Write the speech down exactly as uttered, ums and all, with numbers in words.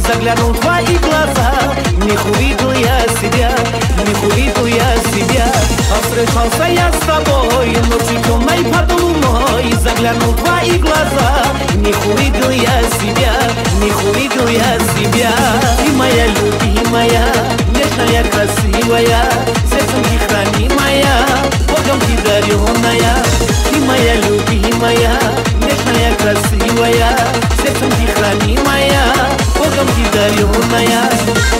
заглянул в твои глаза, в них увидел я себя, в них увидел я себя. А встречался я с тобой ночью темной под луной, заглянул в твои глаза, в них увидел я себя, в них увидел я себя. Ты моя любимая, нежная, красивая, сердцем ты хранимая, Богом ты даренная. Ты моя любимая, нежная, красивая, сердцем ты хранимая, Богом ты даренная.